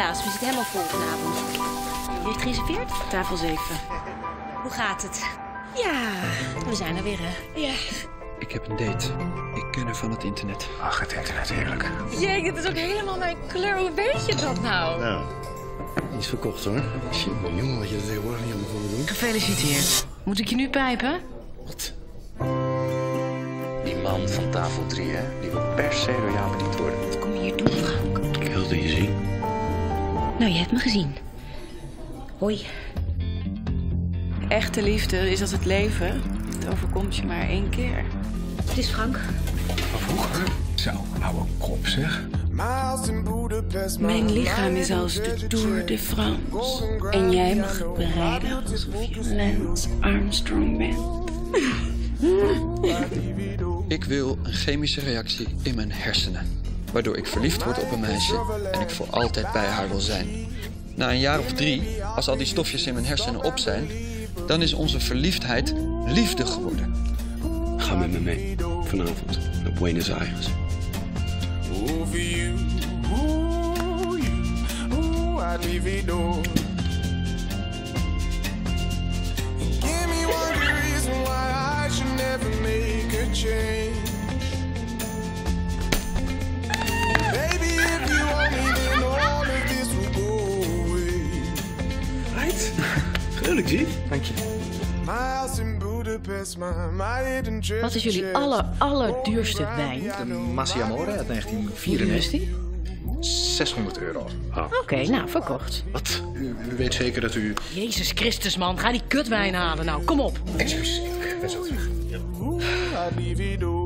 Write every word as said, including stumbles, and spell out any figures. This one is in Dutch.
helaas. We zitten helemaal vol vanavond. Je heeft gereserveerd? Tafel zeven. Hoe gaat het? Ja, we zijn er weer, hè? Ja. Ik heb een date. Ik ken haar van het internet. Ach, het internet, heerlijk. Jee, dit is ook helemaal mijn kleur. Hoe weet je dat nou? Nou, die is verkocht hoor. Shit, man, jongen, wat je er tegenwoordig niet allemaal voor doen. Gefeliciteerd. Moet ik je nu pijpen? Wat? Die man van tafel drie, hè? Die wil per se door jou bediend worden. Wat kom je hier doen, Frank? Ik wilde je zien. Nou, je hebt me gezien. Hoi. Echte liefde is als het leven. Het overkomt je maar één keer. Het is Frank. Van vroeger? Zo, oude kop zeg. Mijn lichaam is als de Tour de France. En jij mag het bereiden alsof je Lance Armstrong bent. Ik wil een chemische reactie in mijn hersenen. Waardoor ik verliefd word op een meisje en ik voor altijd bij haar wil zijn. Na een jaar of drie, als al die stofjes in mijn hersenen op zijn, dan is onze verliefdheid liefde geworden. Ga met me mee. Vanavond naar Buenos Aires. Right? Gelukkig, zie. Dank je. Wat is jullie aller, allerduurste wijn? De Massi Amore uit negentien Hoe duur is vierennegentig. die? zeshonderd euro. Oké, okay, nou, verkocht. Wat? U, u weet zeker dat u... Jezus Christus, man. Ga die kutwijn halen nou. Kom op. Excuus, ik ben zo terug. Ja.